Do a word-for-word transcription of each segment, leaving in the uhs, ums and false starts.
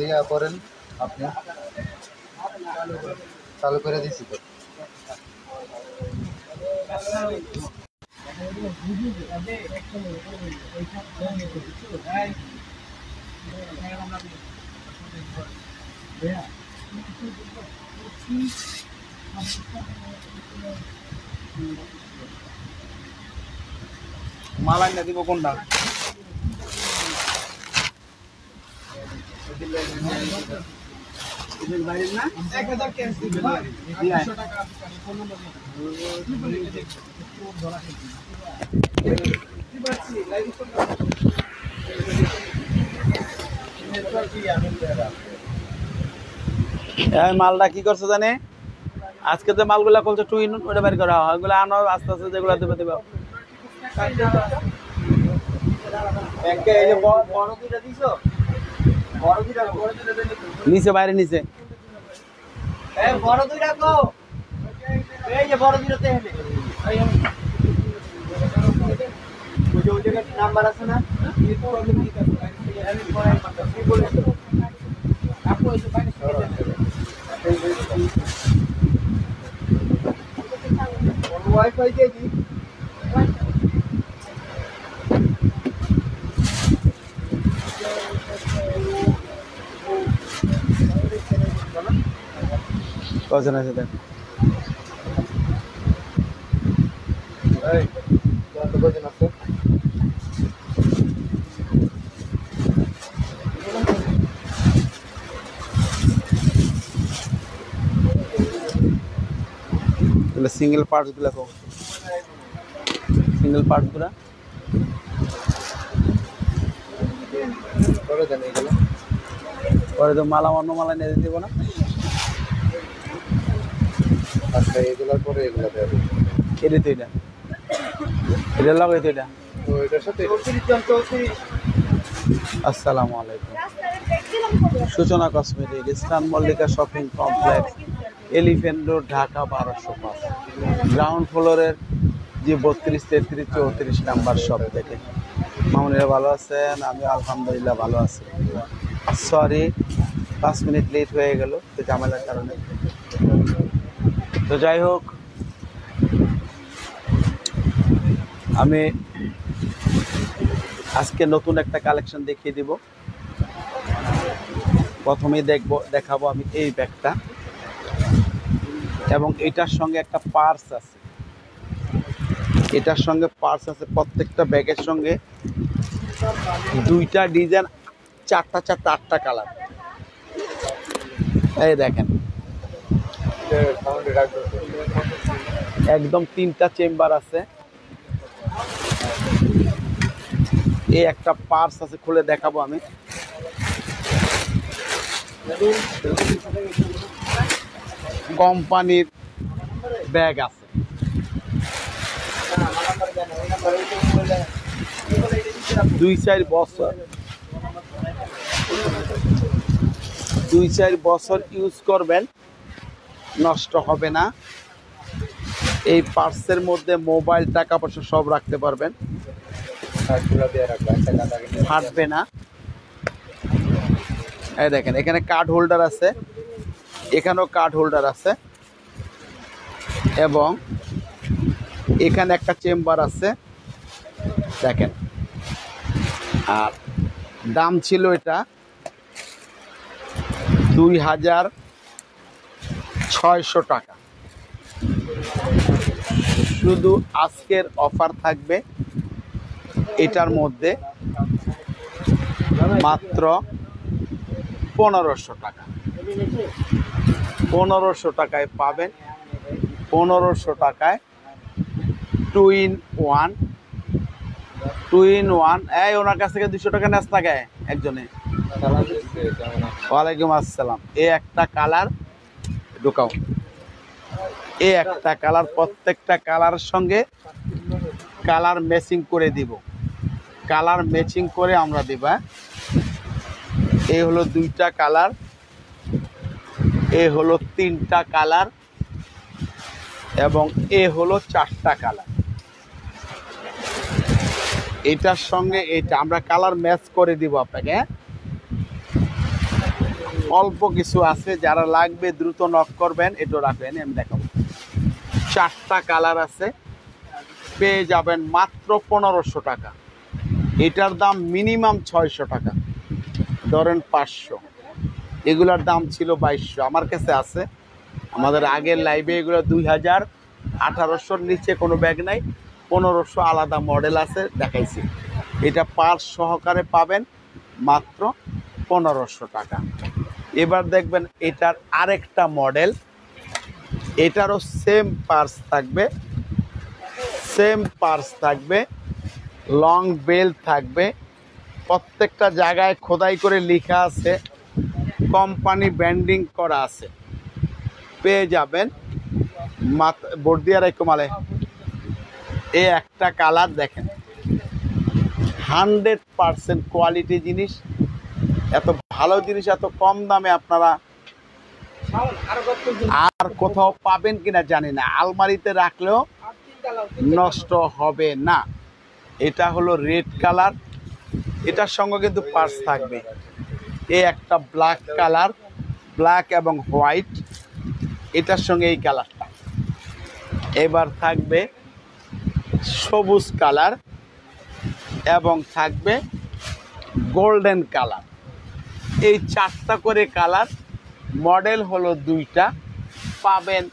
ইয়া করেন আপনি চালু করে দিছি তো মালাই না দিব কোনটা এক হাজার ক্যাশ দিবেন আটশো টাকা ফোন নম্বর মালটা কি করছে জানে আজকে যে মালগুলা করছে টুইন ওটা বের করা হয় ওগুলো আনো আস্তে আস্তে যেগুলো দেবে দেবে নিচে বাইরে নিচে বড় দুই রাখো এই যে বড় দুইটাতে হেলে ওই যে ওই জায়গায় নাম্বার আছে না এই প্রবলেম কি আছে কি বলেছো আপু এসে বাইরে ওয়াইফাই দিয়ে দি কজন আছে দেখ এই কত কজন আছে એટલે સિંગલ પાર્ટ গুলো কো সিঙ্গেল পার্ট গুলো করে দেন এগুলো পরে তো মালা অন্য মালা নিয়ে দিব না আচ্ছা এগুলোর পরে এগুলো দেব এটা তো এটা এটা লাগাই তো এটা তো এটার সাথে আসসালামু আলাইকুম Suchana cosmetic Eastern Mallika shopping complex Elephant Road Dhaka বারোশো পাঁচ গ্রাউন্ড ফ্লোরের যে বত্রিশ তেত্রিশ চৌত্রিশ নাম্বার শপ থেকে মামুনিরা ভালো আছেন আমি আলহামদুলিল্লাহ ভালো আছি সরি পাঁচ মিনিট লেট হয়ে গেল তো ঝামেলার কারণে তো যাই হোক আমি আজকে নতুন একটা কালেকশন দেখিয়ে দিব প্রথমেই দেখব দেখাবো আমি এই ব্যাগটা এবং এটার সঙ্গে একটা পার্স আছে এটার সঙ্গে পার্স আছে প্রত্যেকটা ব্যাগের সঙ্গে দুইটা ডিজাইন চারটা চারটা আটটা কালার এই দেখেন একদম তিনটা চেম্বার আছে এই একটা পার্স আছে খুলে দেখাবো আমি কোম্পানির ব্যাগ আছে দুই চার বছর দুই চার বছর ইউজ করবেন নষ্ট হবে না এই পার্সের মধ্যে মোবাইল টাকা পয়সা সব রাখতে পারবেন ফাটবে না এই দেখেন এখানে কার্ড হোল্ডার আছে এখানেও কার্ড হোল্ডার আছে এবং এখানে একটা চেম্বার আছে দেখেন আর দাম ছিল এটা দুই হাজার ছয়শো টাকা শুধু আজকের অফার থাকবে এটার মধ্যে মাত্র পনেরোশো টাকা পনেরোশো টাকায় পাবেন পনেরোশো টাকায় two in one two in one এই ওনার কাছ থেকে দুশো টাকা নেস টাকায় একজনে ওয়ালাইকুম আসসালাম এই একটা কালার ঢোকাও এই একটা কালার প্রত্যেকটা কালারের সঙ্গে কালার ম্যাচিং করে দিব কালার ম্যাচিং করে আমরা দিব এই হলো দুইটা কালার এ হলো তিনটা কালার এবং এ হলো চারটা কালার এটার সঙ্গে এটা আমরা কালার ম্যাচ করে দিব আপনাকে অল্প কিছু আছে, যারা লাগবে দ্রুত নক করবেন। এটা রাখবেন, আমি দেখাবো। চারটা কালার আছে, পেয়ে যাবেন মাত্র পনেরোশো টাকা। এটার দাম মিনিমাম ছয়শো টাকা, ধরেন পাঁচশো। এগুলার দাম ছিল বাইশশো, আমার কাছে আছে। আমাদের আগের লাইভে এগুলো দুই হাজার আঠারোশোর নিচে কোনো ব্যাগ নাই, পনেরোশো আলাদা মডেল আছে, দেখাইছি। এটা পার্স সহকারে পাবেন মাত্র পনেরোশো টাকা। এবার দেখবেন এটার আরেকটা মডেল, এটারও সেম পার্স থাকবে, সেম পার্স থাকবে, লং বেল থাকবে, প্রত্যেকটা জায়গায় খোদাই করে লেখা আছে, কোম্পানি ব্র্যান্ডিং করা আছে। পেয়ে যাবেন বর্দিয়া রাইকমালে। এই একটা কালার দেখেন, হান্ড্রেড পারসেন্ট কোয়ালিটি জিনিস। এত ভালো জিনিস এত কম দামে আপনারা আর কোথাও পাবেন কিনা জানি না। আলমারিতে রাখলেও নষ্ট হবে না। এটা হলো রেড কালার, এটার সঙ্গে কিন্তু পার্স থাকবে। এই একটা ব্ল্যাক কালার, ব্ল্যাক এবং হোয়াইট, এটার সঙ্গে এই কালারটা। এবার থাকবে সবুজ কালার এবং থাকবে গোল্ডেন কালার। এই চারটা করে কালার, মডেল হলো দুইটা, পাবেন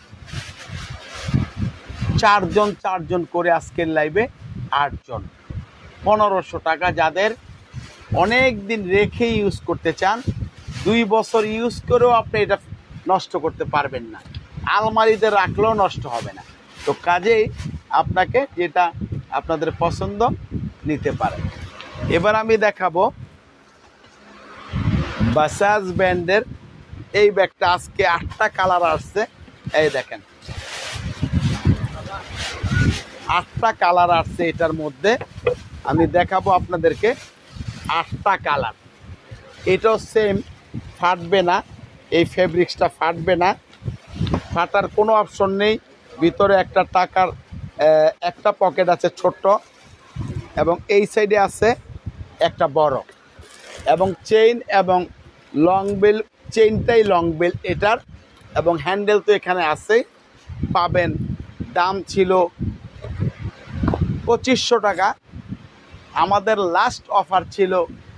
চারজন চারজন করে আজকের লাইভে আটজন। পনেরোশো টাকা। যাদের অনেক দিন রেখে ইউজ করতে চান, দুই বছর ইউজ করেও আপনি এটা নষ্ট করতে পারবেন না, আলমারিতে রাখলেও নষ্ট হবে না। তো কাজেই আপনাকে যেটা আপনাদের পছন্দ নিতে পারেন। এবার আমি দেখাবো বাজাজ ব্র্যান্ডের এই ব্যাগটা। আজকে আটটা কালার আসছে, এই দেখেন আটটা কালার আসছে। এটার মধ্যে আমি দেখাবো আপনাদেরকে আটটা কালার। এটাও সেম, ফাটবে না, এই ফেব্রিক্সটা ফাটবে না, ফাটার কোনো অপশন নেই। ভিতরে একটা টাকার একটা পকেট আছে ছোট্ট, এবং এই সাইডে আছে একটা বড়, এবং চেইন এবং লং বেল, চেইনটাই লং বেল এটার, এবং হ্যান্ডেল তো এখানে আছে। পাবেন, দাম ছিল পঁচিশশো টাকা, আমাদের লাস্ট অফার ছিল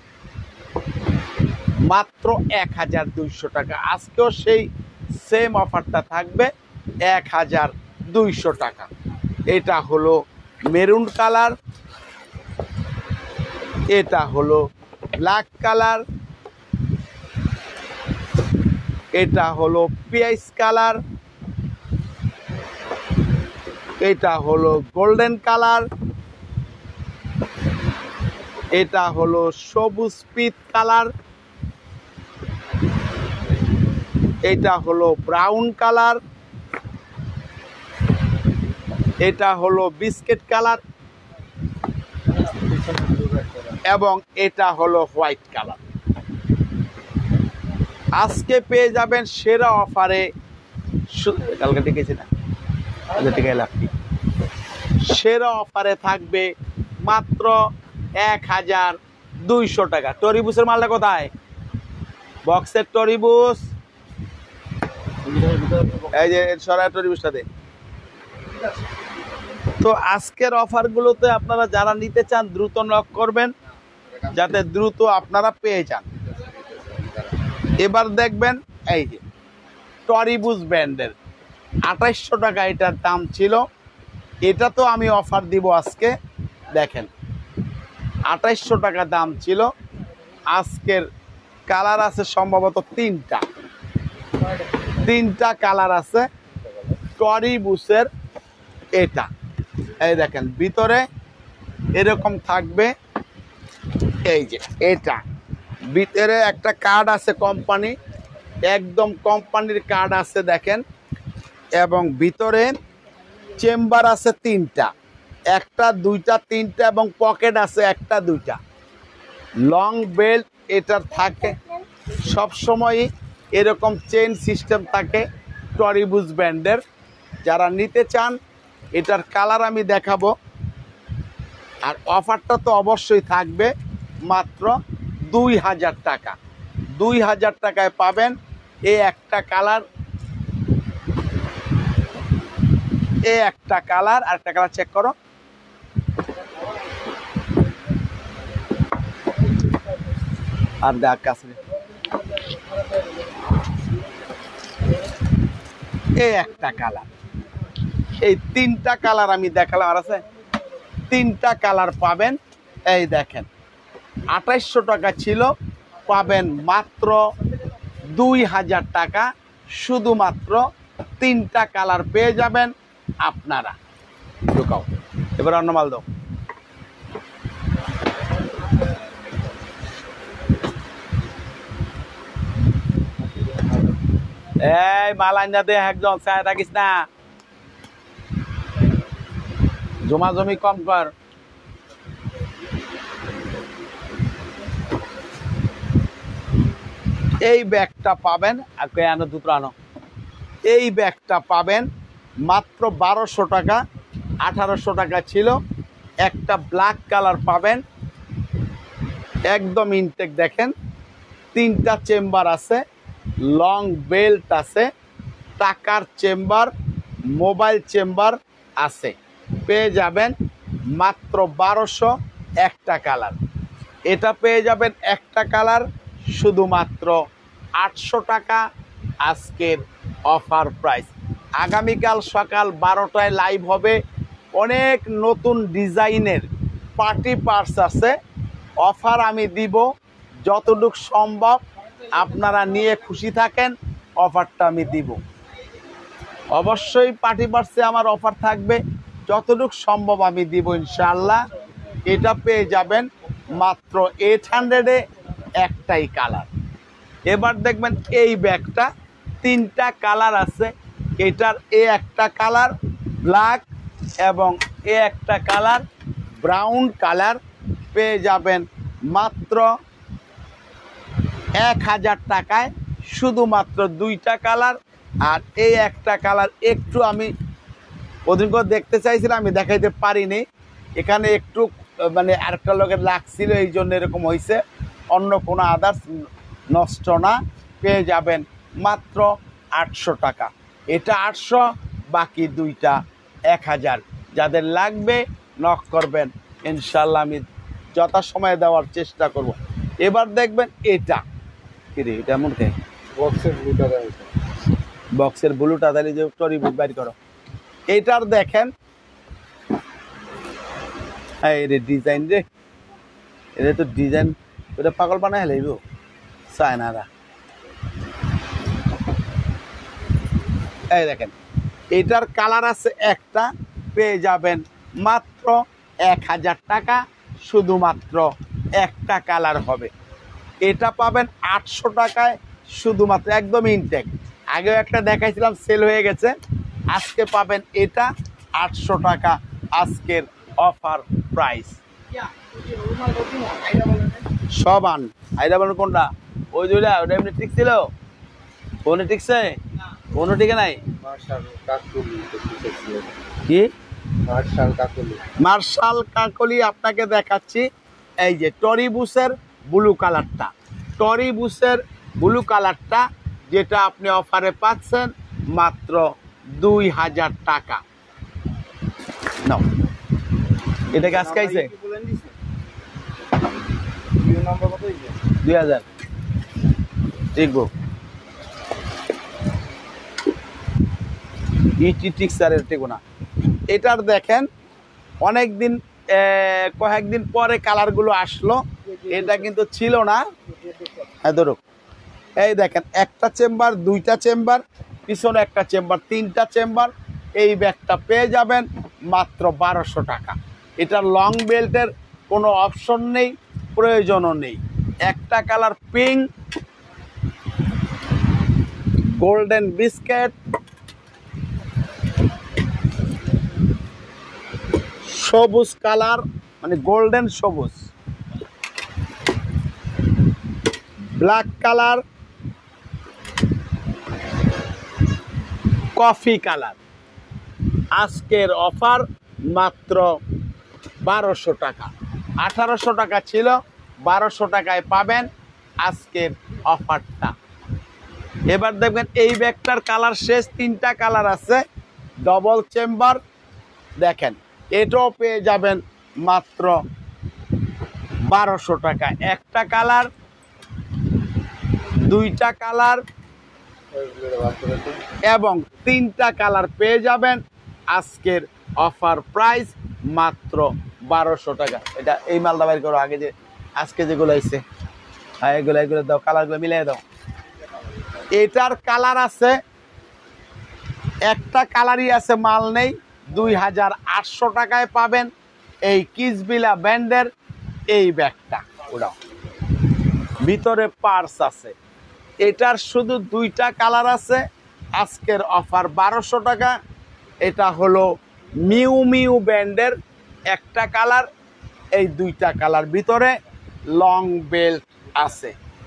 মাত্র এক হাজার দুইশো টাকা। আজকেও সেই সেম অফারটা থাকবে, এক হাজার দুইশো টাকা। এটা হলো মেরুন কালার, এটা হলো ব্ল্যাক কালার, এটা হলো পিয়াইস কালার, এটা হলো গোল্ডেন কালার, এটা হলো সবুজ পিত কালার, এটা হলো ব্রাউন কালার, এটা হলো বিস্কিট কালার, এবং এটা হলো হোয়াইট কালার। আজকে পেয়ে যাবেন সেরা অফারে, কালকে টিকেছি না, সেরা অফারে থাকবে মাত্র এক হাজার দুইশো টাকা। টরিবুসের মালটা কোথায়? বক্সের টরিবুস, এই যে সরাই টরিবুসটা দে। তো আজকের অফারগুলোতে আপনারা যারা নিতে চান দ্রুত নক করবেন, যাতে দ্রুত আপনারা পেয়ে যান। এবার দেখবেন এই যে টরিবুস ব্র্যান্ডের আঠাইশশো টাকা এটার দাম ছিল, এটা তো আমি অফার দিব আজকে। দেখেন আঠাইশশো টাকা দাম ছিল, আজকের কালার আছে সম্ভবত তিনটা, তিনটা কালার আছে টরিবুসের। এটা এই দেখেন ভিতরে এরকম থাকবে, এই যে এটা ভিতরে একটা কার্ড আছে কোম্পানি, একদম কোম্পানির কার্ড আছে দেখেন, এবং ভিতরে চেম্বার আছে তিনটা, একটা দুইটা তিনটা, এবং পকেট আছে একটা দুইটা। লং বেল্ট এটার থাকে সবসময়ই, এরকম চেইন সিস্টেম থাকে টরিবুস ব্র্যান্ডের। যারা নিতে চান এটার কালার আমি দেখাবো, আর অফারটা তো অবশ্যই থাকবে মাত্র দুই হাজার টাকা। দুই হাজার টাকায় পাবেন এই একটা কালার, এই একটা কালার। আর একটা কালার চেক করো, আর দেখ কাছে এই একটা কালার, এই তিনটা কালার আমি দেখালাম। আর আছে তিনটা কালার পাবেন। এই দেখেন আঠাইশশো টাকা ছিল, পাবেন মাত্র দুই হাজার টাকা। শুধুমাত্র তিনটা কালার পেয়ে যাবেন আপনারা। ঢুকাও এবার অন্য মাল দাও। এই মাল আইনা দে, একজন চায় থাকিস না, জমা জমি কম কর। এই ব্যাগটা পাবেন, আনো দুটো আনো। এই ব্যাগটা পাবেন মাত্র বারোশো টাকা, আঠারোশো টাকা ছিল। একটা ব্ল্যাক কালার পাবেন, একদম ইনটেক। দেখেন তিনটা চেম্বার আছে, লং বেল্ট আছে, টাকার চেম্বার, মোবাইল চেম্বার আছে। পেয়ে যাবেন মাত্র বারোশো। একটা কালার, এটা পেয়ে যাবেন একটা কালার শুধুমাত্র আটশো টাকা। আজকের অফার প্রাইস। আগামীকাল সকাল বারোটায় লাইভ হবে। অনেক নতুন ডিজাইনের পার্টি পার্স আছে, অফার আমি দিব যতটুকু সম্ভব। আপনারা নিয়ে খুশি থাকেন, অফারটা আমি দিব। অবশ্যই পার্টি পার্সে আমার অফার থাকবে, যতটুকু সম্ভব আমি দিব ইনশাআল্লাহ। এটা পেয়ে যাবেন মাত্র এইট হান্ড্রেডে, একটাই কালার। এবার দেখবেন এই ব্যাগটা তিনটা কালার আছে। এটার এ একটা কালার ব্ল্যাক এবং এ একটা কালার ব্রাউন কালার। পেয়ে যাবেন মাত্র এক হাজার টাকায়, শুধুমাত্র দুইটা কালার। আর এই একটা কালার একটু আমি ওদিন করে দেখতে চাইছিলাম, আমি দেখাইতে পারিনি। এখানে একটু মানে আরেকটা লোকের লাগছিল, এই জন্য এরকম হয়েছে। অন্য কোনো আদার্স নষ্ট না। পেয়ে যাবেন মাত্র আটশো টাকা। এটা আটশো, বাকি দুইটা এক হাজার। যাদের লাগবে নক করবেন, ইনশাল্লাহ আমি যথাসময়ে দেওয়ার চেষ্টা করব। এবার দেখবেন এটা কিরে, এটা এমন কে বক্সের ব্লুটা দেয়, বক্সের ব্লুটা তাহলে যে টরি বাইর করো। এইটার দেখেন এই রে ডিজাইন রে, এটা তো ডিজাইন, ওটা পাগল বানায় হেলাইব চায়নারা। এই দেখেন এটার কালার আছে একটা, পেয়ে যাবেন মাত্র এক হাজার টাকা। শুধুমাত্র একটা কালার হবে। এটা পাবেন আটশো টাকায়, শুধুমাত্র একদম ইনটেক। আগেও একটা দেখাইছিলাম, সেল হয়ে গেছে। আজকে পাবেন এটা আটশো টাকা, আজকের অফার প্রাইস। সব আন আইডা বলেন কোনটা, ওই দুইটা ওটা এমনি ঠিক ছিল, কোনো ঠিকছে, কোনো ঠিকে নাই। কি মার্শাল কাকলি, মার্শাল কাকলি আপনাকে দেখাচ্ছি। এই যে টরিবুসের ব্লু কালারটা, টরিবুসের ব্লু কালারটা যেটা আপনি অফারে পাচ্ছেন মাত্র দুই হাজার টাকা। নাও, এটা কি আজকে আইছে দুই হাজার, দেখবো ইটি ঠিক স্যারের ঠিক না। এটার দেখেন অনেক দিন কয়েকদিন পরে কালারগুলো আসলো, এটা কিন্তু ছিল না। হ্যাঁ ধরুক, এই দেখেন একটা চেম্বার, দুইটা চেম্বার, পিছনে একটা চেম্বার, তিনটা চেম্বার। এই ব্যাগটা পেয়ে যাবেন মাত্র বারোশো টাকা। এটা লং বেল্টের কোনো অপশন নেই, প্রয়োজনও নেই। একটা কালার পিঙ্ক, গোল্ডেন বিস্কেট, সবুজ কালার মানে গোল্ডেন সবুজ, ব্ল্যাক কালার, কফি কালার। আজকের অফার মাত্র বারোশো টাকা। আঠারোশো টাকা ছিল, বারোশো টাকায় পাবেন। আজকের অফারটা। এবার দেখবেন এই ব্যাগটার কালার শেষ, তিনটা কালার আছে, ডবল চেম্বার। দেখেন এটাও পেয়ে যাবেন মাত্র বারোশো টাকা। একটা কালার, দুইটা কালার এবং তিনটা কালার পেয়ে যাবেন আজকের অফার প্রাইস মাত্র বারোশো টাকা। এটা এই মালটা বাইর করো, আগে যে আজকে যেগুলো আইছে, হ্যাঁ এগুলো এগুলো দাও, কালারগুলো মিলিয়ে দাও। এটার কালার আছে, একটা কালারই আছে, মাল নেই। দুই হাজার আটশো টাকায় পাবেন এই কিসবিলা ব্র্যান্ডের এই ব্যাগটা। ওরাও ভিতরে পার্স আছে। এটার শুধু দুইটা কালার আছে, আজকের অফার বারোশো টাকা। এটা হলো মিউ মিউ ব্র্যান্ডের একটা কালার, এই দুইটা কালার, ভিতরে লং বেল্ট আছে।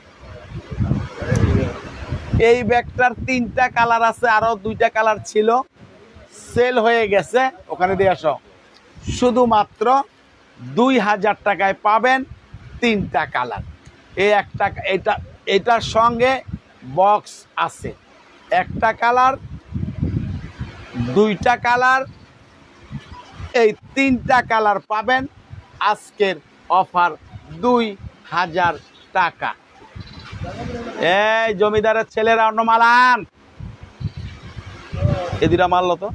এই ব্যাগটার তিনটা কালার আছে, আরো দুইটা কালার ছিল, সেল হয়ে গেছে, ওখানে দিয়ে আসো। শুধুমাত্র দুই হাজার টাকায় পাবেন তিনটা কালার। এই একটা এটা এটার সঙ্গে বক্স আছে, একটা কালার, দুইটা কালার, এই তিনটা কালার পাবেন আজকের অফার দুই হাজার টাকা। এই জমিদারের ছেলেরা অন্য মালান, এদিরা মারল তো।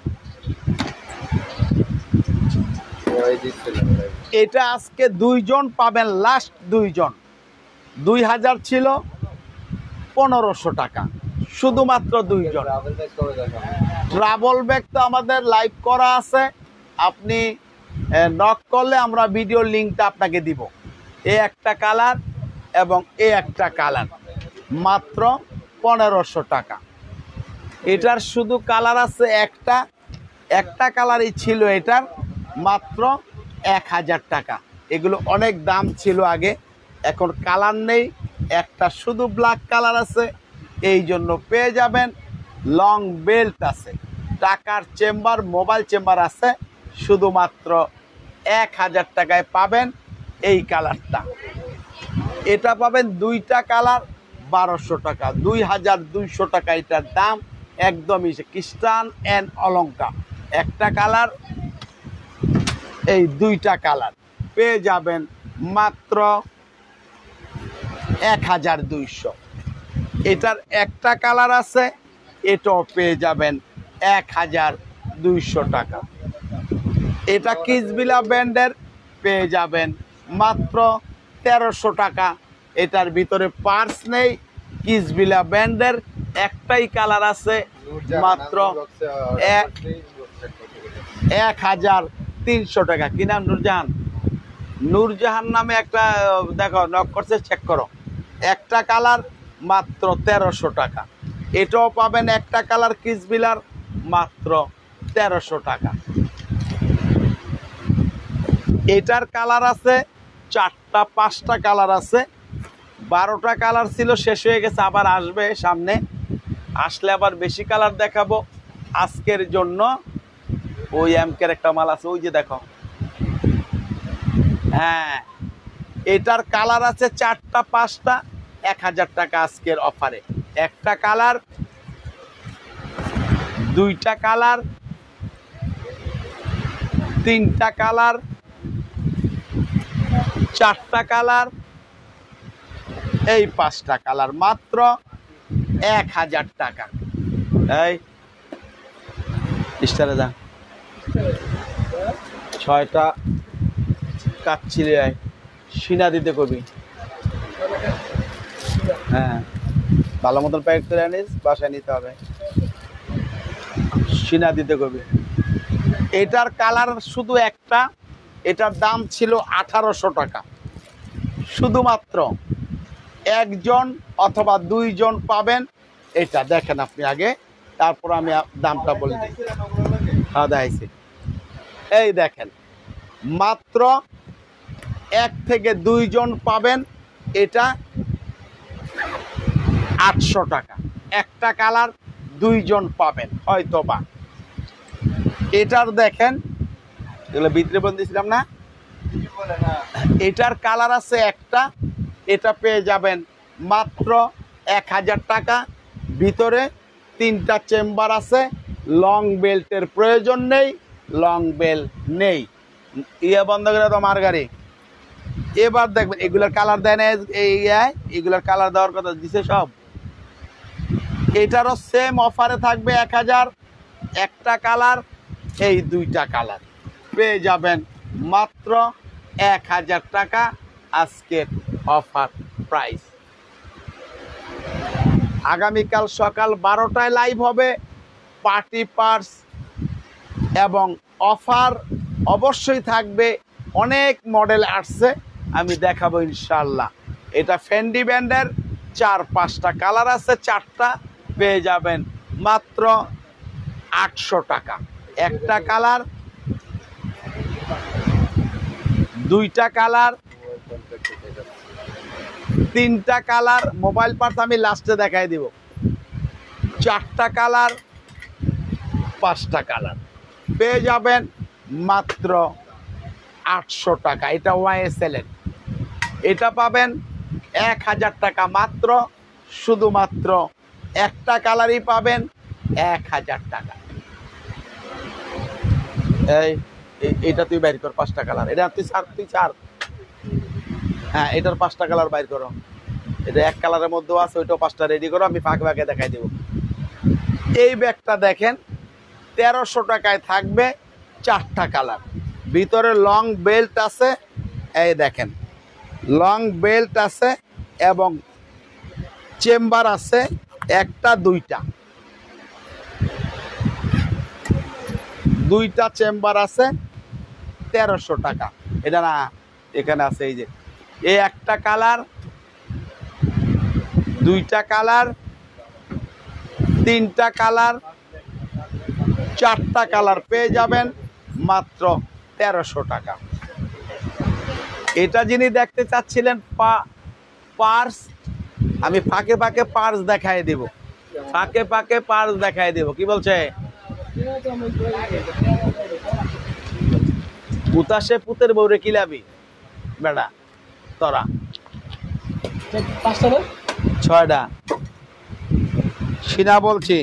এটা আজকে দুইজন পাবেন, লাস্ট দুইজন। দুই হাজার ছিল, পনেরোশো টাকা, শুধুমাত্র দুইজন। ট্রাভেল ব্যাগ তো আমাদের লাইভ করা আছে, আপনি নক করলে আমরা ভিডিও লিঙ্কটা আপনাকে দিব। এ একটা কালার এবং এ একটা কালার, মাত্র পনেরোশো টাকা। এটার শুধু কালার আছে একটা, একটা কালারই ছিল এটার, মাত্র এক হাজার টাকা। এগুলো অনেক দাম ছিল আগে, এখন কালার নেই, একটা শুধু ব্ল্যাক কালার আছে, এই জন্য পেয়ে যাবেন। লং বেল্ট আছে, টাকার চেম্বার, মোবাইল চেম্বার আছে, শুধুমাত্র এক হাজার টাকায় পাবেন এই কালারটা। এটা পাবেন দুইটা কালার, বারোশো টাকা, দুই হাজার দুইশো টাকা এটার দাম। একদমই খ্রিস্টান অ্যান্ড অলঙ্কার, একটা কালার, এই দুইটা কালার পেয়ে যাবেন মাত্র এক হাজার দুইশো। এটার একটা কালার আছে, এটাও পেয়ে যাবেন এক হাজার দুইশো টাকা। এটা কিসবিলা ব্র্যান্ডের, পেয়ে যাবেন মাত্র তেরোশো টাকা। এটার ভিতরে পার্স নেই, কিসবিলা ব্র্যান্ডের একটাই কালার আছে, মাত্র এক হাজার তিনশো টাকা। কি নাম? নূরজাহান। নূরজাহান নামে একটা, দেখো নক করছে, চেক করো। একটা কালার মাত্র তেরোশো টাকা। এটাও পাবেন একটা কালার কিসবিলার, মাত্র তেরোশো টাকা। এটার কালার আছে চারটা, পাঁচটা কালার আছে, বারোটা কালার ছিল, শেষ হয়ে গেছে, আবার আসবে সামনে, আসলে আবার বেশি কালার দেখাবো। আজকের জন্য ওই এমকের একটা মাল আছে, ওই যে দেখো, হ্যাঁ এটার কালার আছে চারটা, পাঁচটা, এক হাজার টাকা আজকের অফারে। একটা কালার, দুইটা কালার, তিনটা কালার, চারটা কালার, এই পাঁচটা কালার, মাত্র এক হাজার টাকা। এই স্টারে যা, ছয়টা কাচ্ছিলে সিনা দিতে কবি, হ্যাঁ ভালো মতন প্যাকেট করে আনিস, বাসায় নিতে হবে, সিনা দিতে কবি। এটার কালার শুধু একটা, এটার দাম ছিল আঠারোশো টাকা। শুধুমাত্র একজন অথবা দুইজন পাবেন এটা। দেখেন আপনি আগে, তারপর আমি দামটা বলে দিই। হ্যাঁ দেখাইছি, এই দেখেন, মাত্র এক থেকে দুইজন পাবেন এটা, আটশো টাকা। একটা কালার, দুইজন পাবেন হয়তো বা। এটার দেখেন, এগুলো ভিতরে বলতেছিলাম না, এটার কালার আছে একটা, এটা পেয়ে যাবেন মাত্র এক হাজার টাকা। ভিতরে তিনটা চেম্বার আছে। লং বেল্টের প্রয়োজন নেই, লং বেল্ট নেই। ইয়ে বন্ধ করে তোমার গাড়ি। এবার দেখবেন এগুলোর কালার দেয় না, এই এগুলোর কালার দেওয়ার কথা দিছে সব। এটারও সেম অফারে থাকবে এক হাজার। একটা কালার, এই দুইটা কালার পেয়ে যাবেন মাত্র এক হাজার টাকা। আজকের অফার প্রাইস। আগামীকাল সকাল বারোটায় লাইভ হবে পার্টি পার্স, এবং অফার অবশ্যই থাকবে। অনেক মডেল আসছে, আমি দেখাবো ইনশাল্লাহ। এটা ফেন্ডি ব্র্যান্ডের, চার পাঁচটা কালার আছে, চারটা পেয়ে যাবেন মাত্র আটশো টাকা। একটা কালার, দুইটা কালার, তিনটা কালার। মোবাইল পার্স আমি লাস্টে দেখাই দিব। চারটা কালার, পাঁচটা কালার পেয়ে যাবেন মাত্র আটশো টাকা। এটা ওয়াইএসএল এর, এটা পাবেন এক হাজার টাকা মাত্র। শুধুমাত্র একটা কালারই পাবেন এক হাজার টাকা। এই এটা তুই বাইর কর, পাঁচটা কালার। এটা তুই ছাড়, তুই ছাড়। হ্যাঁ, এটার পাঁচটা কালার বাইর করো। এটা এক কালারের মধ্যেও আছে, ওইটাও পাঁচটা রেডি করো, আমি ফাঁকে ফাঁকে দেখাই দেব। এই ব্যাগটা দেখেন, তেরোশো টাকায় থাকবে, চারটা কালার। ভিতরে লং বেল্ট আছে, এই দেখেন লং বেল্ট আছে, এবং চেম্বার আছে একটা দুইটা দুইটা চেম্বার আছে। তেরোশো টাকা। এটা না, এখানে আছে এই যে এই একটা কালার, দুইটা কালার, তিনটা কালার, চারটা কালার পেয়ে যাবেন মাত্র তেরোশো টাকা। এটা যিনি দেখতে চাচ্ছিলেন পার্স, আমি ফাঁকে ফাঁকে পার্স দেখাই দেব, ফাঁকে ফাঁকে পার্স দেখাই দেব। কি বলছে? পুতাসে পুতের বউরে কিলাবি বেড়া তোরা। ছয়টা সিনা বলছি।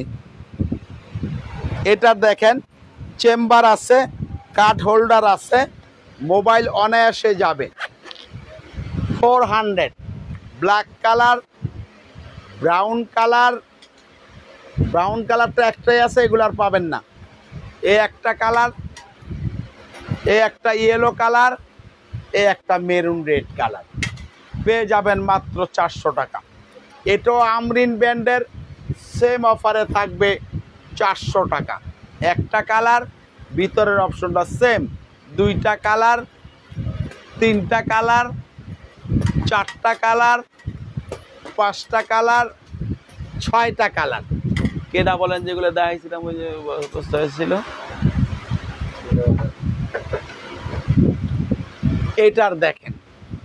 এটা দেখেন, চেম্বার আছে, কার্ড হোল্ডার আছে, মোবাইল অনায়াসে যাবে। Four hundred. Black colour, brown colour, brown কালারটা একটাই আছে, এগুলো আর পাবেন না। এ একটা কালার, এ একটা ইয়েলো কালার, এ একটা মেরুন রেড কালার পেয়ে যাবেন মাত্র চারশো টাকা। এটাও আমরিন ব্র্যান্ডের, সেম অফারে থাকবে চারশো টাকা। একটা কালার, ভিতরের অপশনটা সেম। দুইটা কালার, তিনটা কালার, চারটা কালার, পাঁচটা কালার, ছয়টা কালার। কেডা বলেন যেগুলো দেখাইছিলাম ওই যে অবস্থা হয়েছিল। এটার দেখেন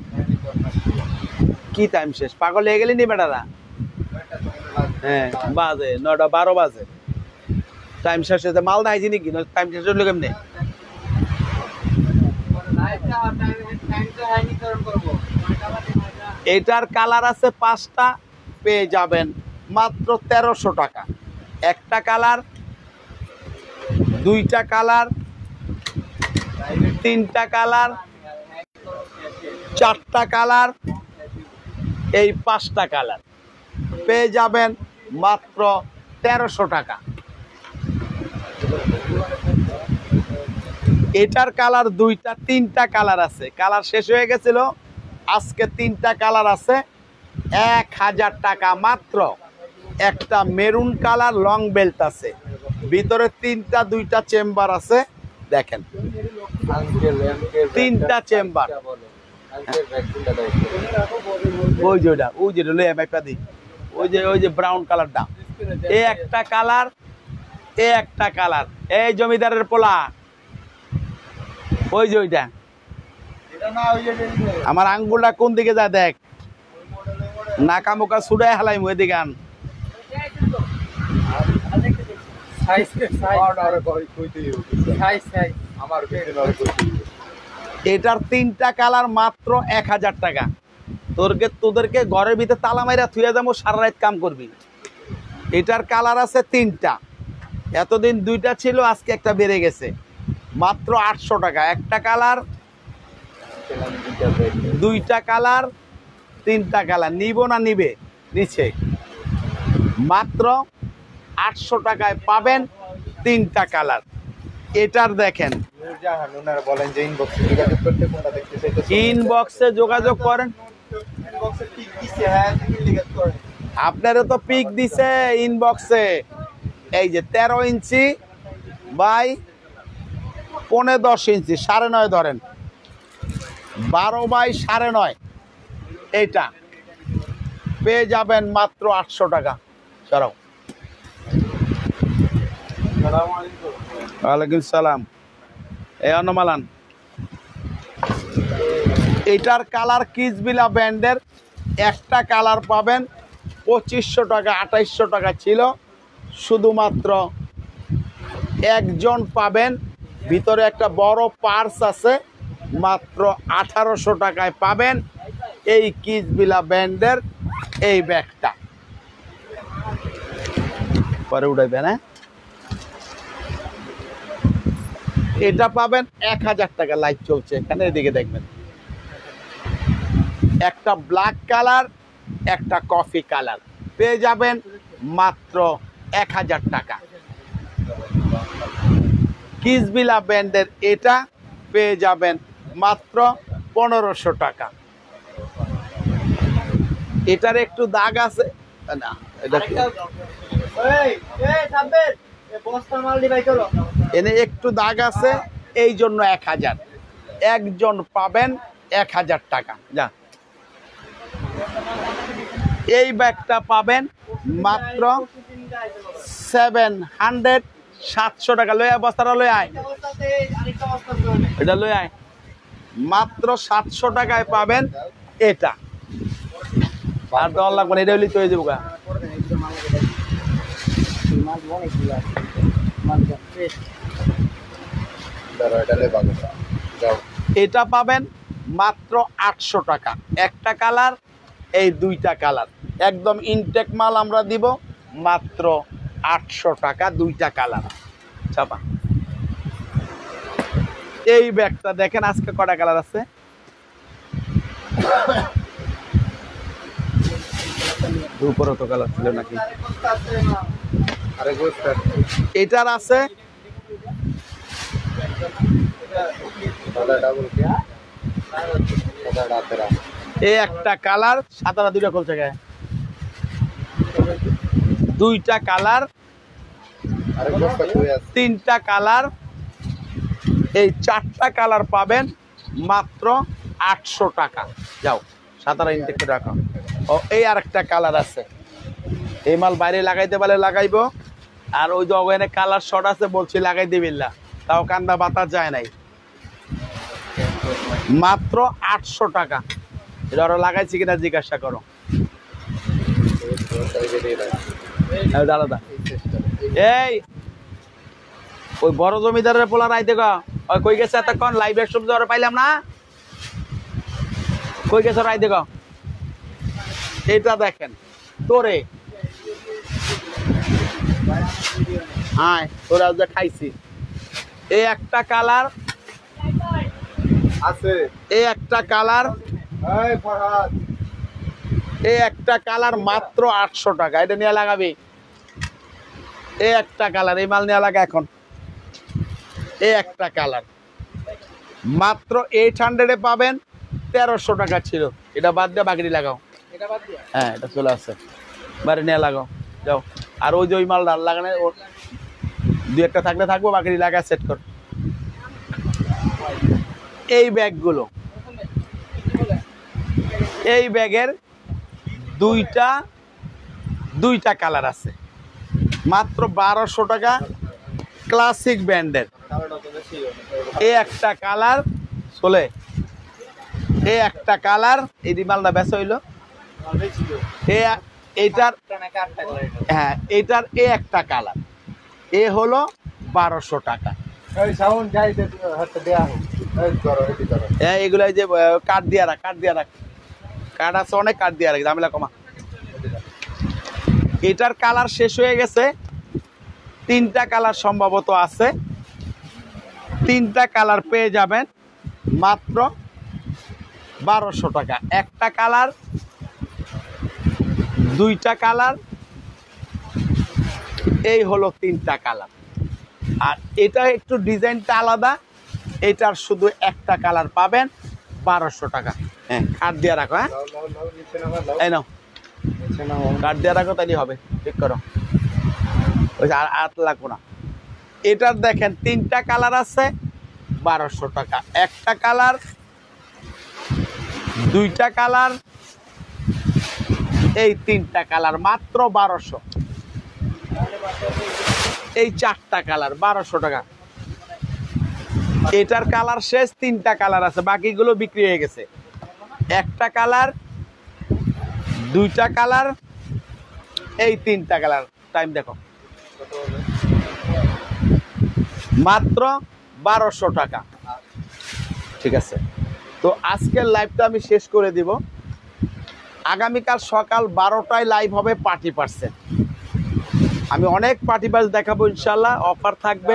কি টাইম শেষ, পাগল হয়ে গেলি নি বেটারা? হ্যাঁ, বাজে নটা বারো বাজে, টাইম শেষ হয়েছে। মাল দেখাইছি নাকি? টাইম শেষ হলো কেমনে? এটার কালার আছে পাঁচটা, পেয়ে যাবেন মাত্র তেরোশো টাকা। একটা কালার, দুইটা কালার, তিনটা কালার, চারটা কালার, এই পাঁচটা কালার পেয়ে যাবেন মাত্র তেরোশো টাকা। এটার কালার দুইটা, তিনটা কালার আছে, কালার শেষ হয়ে গেছিল, আজকে তিনটা কালার আছে, এক হাজার টাকা মাত্র। একটা মেরুন কালার লং বেল্ট আছে, ভিতরে তিনটা দুইটা চেম্বার আছে, দেখেন তিনটা চেম্বার। ওই যে ওইটা, ওই যে একটা দিই, ওই যে ওই যে ব্রাউন কালারটা, এ একটা কালার, এ একটা কালার। এই জমিদারের পোলা, ওই যে ওইটা। আমার আঙ্গুলটা কোন দিকে যায় দেখ, নাকা মুখা ছুড়াই হালাই মুখে দিকে আন। এটার তিনটা কালার মাত্র এক হাজার টাকা। তোরকে তোদেরকে ঘরের ভিতরে তালা মাইরা থুয়ে যাবো, সারা রাত কাম করবি। এটার কালার আছে তিনটা, এতদিন দুইটা ছিল, আজকে একটা বেড়ে গেছে, মাত্র আটশো টাকা। একটা কালার, দুইটা কালার, তিনটা কালার। নিব না নিবে নিচে, মাত্র আটশো টাকায় পাবেন তিনটা কালার। এটার দেখেন, নূরজাহান ওনারা বলেন যে ইনবক্সে যোগাযোগ করতে, কোনটা দেখতে চাইতে ইনবক্সে যোগাযোগ করেন। ইনবক্সে পিক দিছে, হ্যাঁ লিখে করেন। আপনারও তো পিক দিছে ইনবক্সে, এই যে তেরো ইঞ্চি বাই পৌনে দশ ইঞ্চি, সাড়ে নয় ধরেন, বারো বাই সাড়ে নয়, এইটা পেয়ে যাবেন মাত্র আটশো টাকা। সরাও। ওয়ালাইকুম সালাম। এই অনমালান, এটার কালার কিসবিলা ব্র্যান্ডের, একটা কালার পাবেন পঁচিশশো টাকা, আঠাইশশো টাকা ছিল, শুধুমাত্র একজন পাবেন। ভিতরে একটা বড় পার্স আছে, মাত্র আঠারোশো টাকায় পাবেন এই কিসবিলা ব্র্যান্ডের এই ব্যাগটা। পরে উঠাইবেন, হ্যাঁ। এটা পাবেন এক হাজার টাকা, লাইট চলছে এখানে, এদিকে দেখবেন। একটা ব্ল্যাক কালার, একটা কফি কালার, পেয়ে যাবেন মাত্র এক হাজার টাকা। কিসবিলা ব্র্যান্ডের এটা পেয়ে যাবেন মাত্র পনেরোশো টাকা। এটার একটু দাগ আছে না, এটা এনে একটু দাগ আছে, এই জন্য এক হাজার। একজন পাবেন এক হাজার টাকা। যা, এই ব্যাগটা পাবেন মাত্র সেভেন হান্ড্রেড, সাতশো টাকা। লই আয়, বস্তাটা লই আয়, এটা লই আয়। মাত্র সাতশো টাকায় পাবেন এটা। আর ডর লাগবে না, এটা হইলে তো হয়ে যাবো গা। এটা পাবেন মাত্র আটশো টাকা। একটা কালার, এই দুইটা কালার, একদম ইনটেক মাল আমরা দিব মাত্র আটশো টাকা, দুইটা কালার। চাপা। এই ব্যাগটা দেখেন, আজকে কটা কালার আছে? উপরে তো কালার ছিল নাকি? এটার আছে এই একটা কালার, সাতারা দুইটা খুলছে গায়ে, দুইটা কালার, তিনটা কালার, এই চারটা কালার পাবেন মাত্র আটশো টাকা। যাও, সাতারা ইনটেক রাখো। ও, এই আর একটা কালার আছে, এই মাল বাইরে লাগাইতে পারলে লাগাইবো। আর ওই যে ওখানে কালার শর্ট আছে, বলছি লাগাই দিবিল্লা, তাও কান্দা বাতাস যায় নাই, মাত্র আটশো টাকা। এটা ওরা লাগাইছি কিনা জিজ্ঞাসা করো। আলাদা এই ওই বড় জমিদারের পোলা রাইতে ওই কই গেছে এতক্ষণ, লাইভ সবজি ওরা পাইলাম না, কই গেছে রাইতে গো। এটা দেখেন তোরে, হ্যাঁ তোরা যে খাইছি। এই একটা কালার আছে, এই একটা কালার, এই একটা কালার মাত্র আটশো টাকা। এটা নিয়ে লাগাবি, এই একটা কালার, এই মাল নিয়ে লাগা এখন। এই একটা কালার মাত্র এইট হান্ড্রেডে পাবেন, তেরোশো টাকা ছিল। এটা বাদ দিয়ে বাকিটি লাগাও। হ্যাঁ, এটা চলে আসছে, বাড়ি নিয়ে লাগাও যাও। আর ওই যে ওই মাল লাগানো দুই একটা থাকলে থাকবো, বাকিটি লাগা সেট কর। এই ব্যাগগুলো, এই ব্যাগের দুইটা দুইটা কালার আছে, মাত্র বারোশো টাকা, ক্লাসিক ব্র্যান্ডের। এই একটা কালার চলে, এই একটা কালার, এই মালটা বেচা হইলো। এইটার হ্যাঁ, এইটার এ একটা কালার, এ হলো বারোশো টাকা। এগুলো যে কাঠ দিয়া রাখ, কাঠ দিয়া রাখ, কার্ড আছে অনেক, কার্ড দিয়ে রাখি ঝামেলা কমা। এটার কালার শেষ হয়ে গেছে, তিনটা কালার সম্ভবত আছে, তিনটা কালার পেয়ে যাবেন মাত্র বারোশো টাকা। একটা কালার, দুইটা কালার, এই হলো তিনটা কালার। আর এটা একটু ডিজাইনটা আলাদা, এটার শুধু একটা কালার পাবেন বারোশো টাকা। হ্যাঁ কার্ড দিয়ে রাখো, হ্যাঁ লাও লাও লাও নিচে নামা লাও এই নাও নিচে নামা কার্ড দিয়ে রাখো, তাইলে হবে। ঠিক করো, ওই যে আর আট লাগবো না। এটার দেখেন তিনটা কালার আছে, বারোশো টাকা। একটা কালার, দুইটা কালার, এই তিনটা কালার মাত্র বারোশো। এই চারটা কালার বারোশো টাকা। এটার কালার শেষ, তিনটা কালার আছে, বাকিগুলো বিক্রি হয়ে গেছে। একটা কালার, দুইটা কালার, এই তিনটা কালার। টাইম দেখো, মাত্র বারোশো টাকা। ঠিক আছে, তো আজকের লাইভটা আমি শেষ করে দিব। আগামীকাল সকাল বারোটায় লাইভ হবে পার্টি পার্সেন্ট। আমি অনেক পার্টি পার্স দেখাবো ইনশাল্লাহ, অফার থাকবে,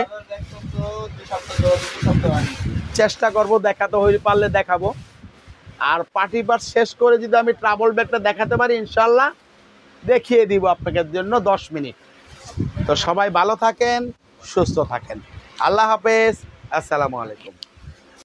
চেষ্টা করব দেখাতে হইলে পারলে দেখাবো। আর পার্টি পার্স শেষ করে যদি আমি ট্রাভেল ব্যাগটা দেখাতে পারি ইনশাল্লাহ দেখিয়ে দিব আপনাদের জন্য দশ মিনিট। তো সবাই ভালো থাকেন, সুস্থ থাকেন, আল্লাহ হাফেজ, আসসালামু আলাইকুম।